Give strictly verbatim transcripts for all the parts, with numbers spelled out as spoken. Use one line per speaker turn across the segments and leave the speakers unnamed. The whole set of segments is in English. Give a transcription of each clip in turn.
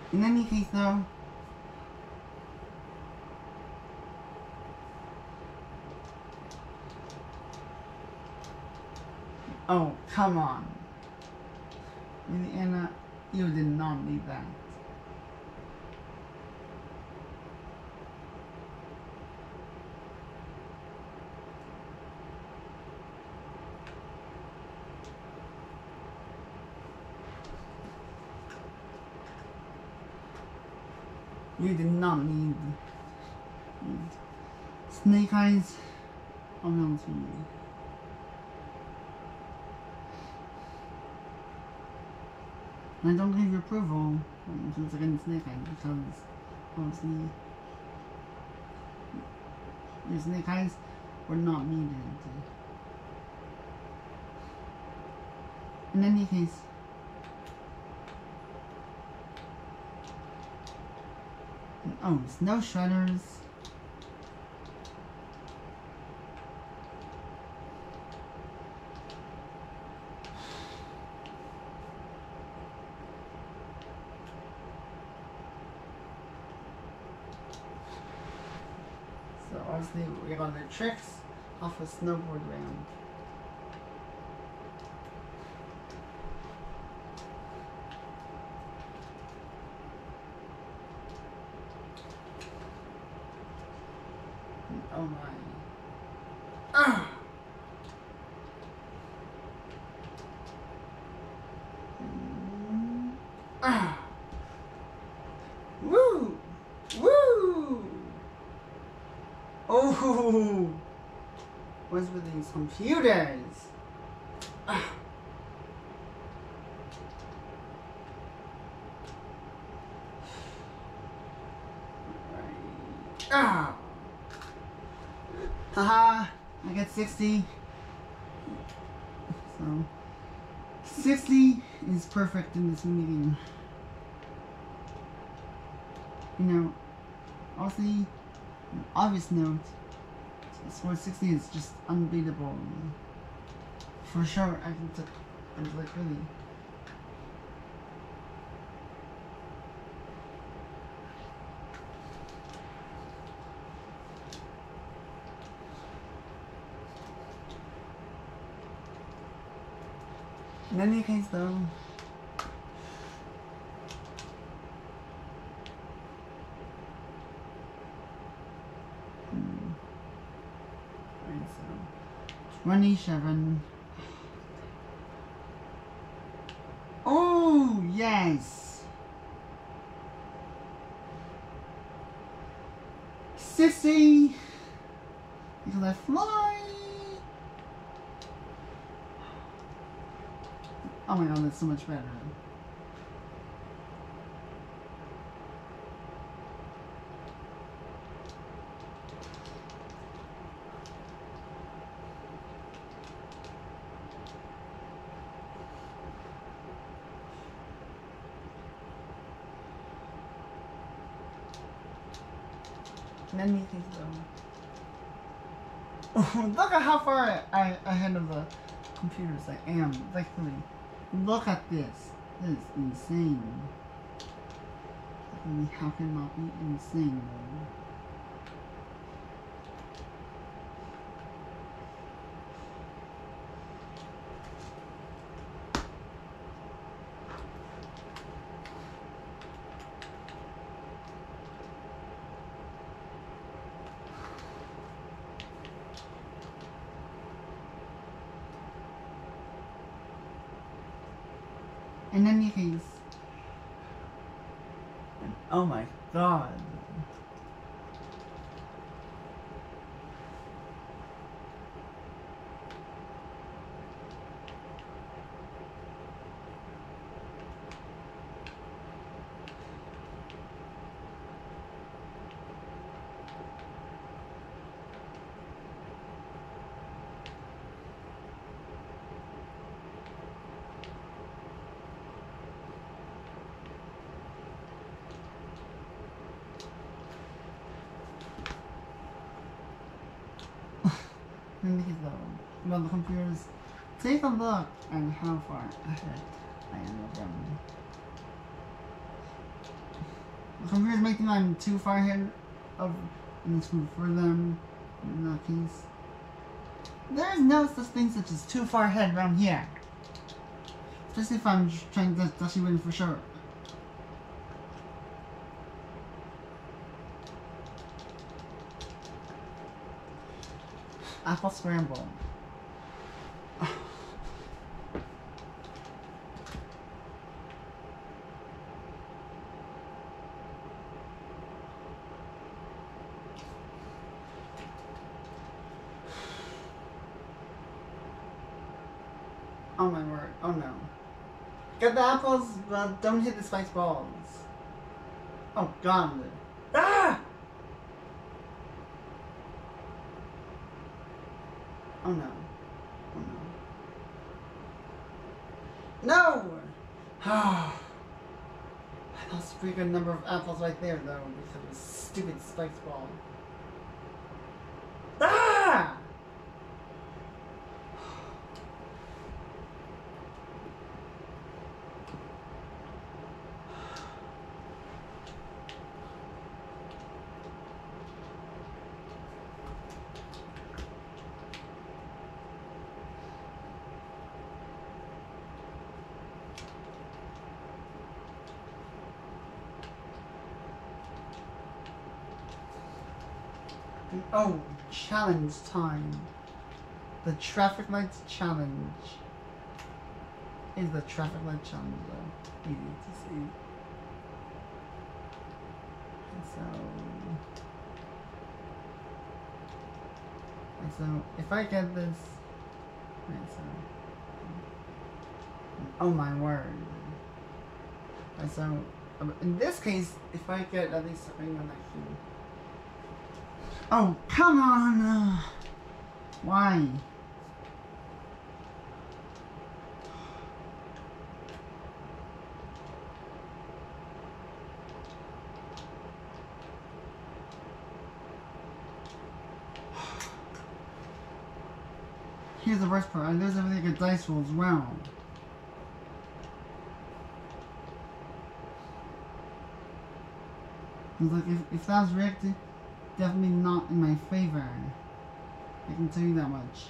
In any case, though, oh, come on. Anna, you did not need that. You did not need, need Snake Eyes. Oh no, it's me. And I don't give you approval since against Snake Eyes because obviously your Snake Eyes were not needed. In any case, oh, Snow Shredders. So obviously we're gonna do tricks off a snowboard ramp. Oh my. Ah! Mm. Ah! Woo! Woo! Oh! What's with these computers? Ah! Right. Ah! Haha, I get sixty. So, sixty is perfect in this medium. You know, also, an obvious note, score sixty is just unbeatable. For sure, I can take, it's like really. In any case, though, hmm. Right, so twenty-seven. Oh yes, sixty. Because I fly. Oh my god, that's so much better. In any case, though. Oh, look at how far I, I ahead of the computers I am. Like, really. Look at this. This is insane. I mean, how can it not be insane, though? In any case, oh my god. Well, the computers, take a look at how far ahead I am of them. The computers may think I'm too far ahead of in this group for them. In that case, there is no such thing such as too far ahead around here. Especially if I'm trying to actually win for sure. Apple scramble. Oh my word. Oh no. Get the apples, but don't hit the spiked balls. Oh god. Ah! Oh no. Oh no. No! I lost a pretty good number of apples right there though, because of this stupid spiked ball. Ah! Oh, challenge time. The traffic lights challenge. Is the traffic light challenge though? Easy to see. And so, and so if I get this, right, so, oh my word. And so, in this case, if I get at least something on that cube. Oh, come on! Uh, why? Here's the worst part. I lose everything at dice rolls. Wow. It's like if, if that was rigged, definitely not in my favor. I can tell you that much.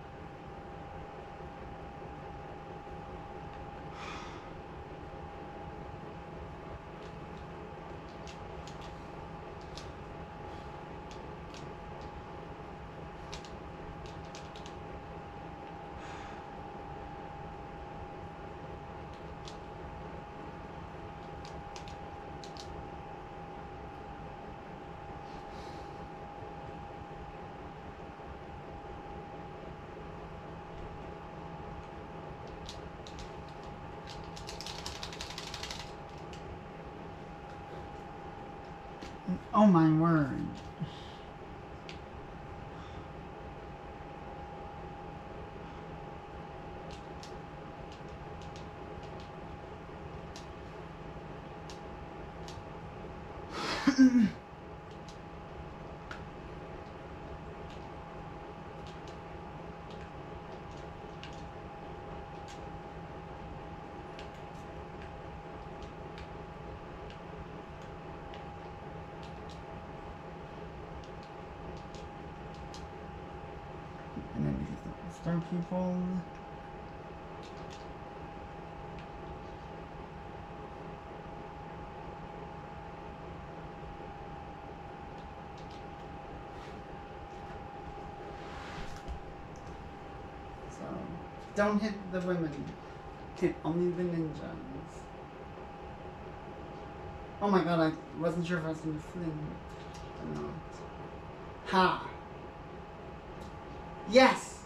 Oh my word. And then these star people. So, don't hit the women. Hit only the ninjas. Oh my god, I wasn't sure if I was going to flinch or not. Ha! Yes!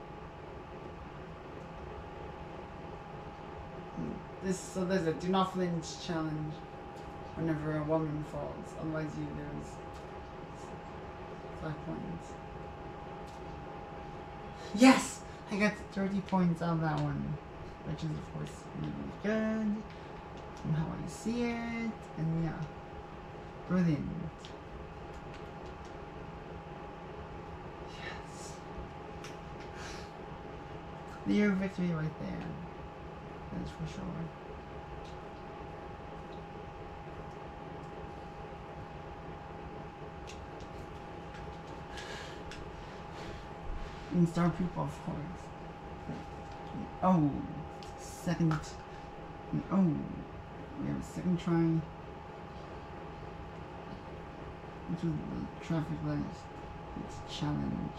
This, so there's a do not flinch challenge whenever a woman falls, otherwise you lose five points. Yes! I got thirty points on that one, which is of course really good from how I see it, and yeah, brilliant. Clear victory right there. That's for sure. in Star People, of course. Oh, second. Oh, we have a second try. Which was the traffic lights. It's challenge.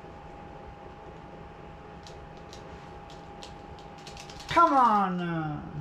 Come on! Uh.